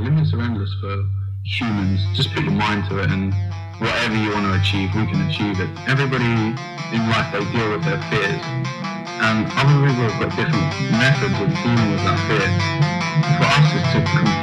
limits are endless for humans. Just put your mind to it, and whatever you want to achieve, we can achieve it. Everybody in life, they deal with their fears, and other people have got different methods of dealing with that fear. For us, is to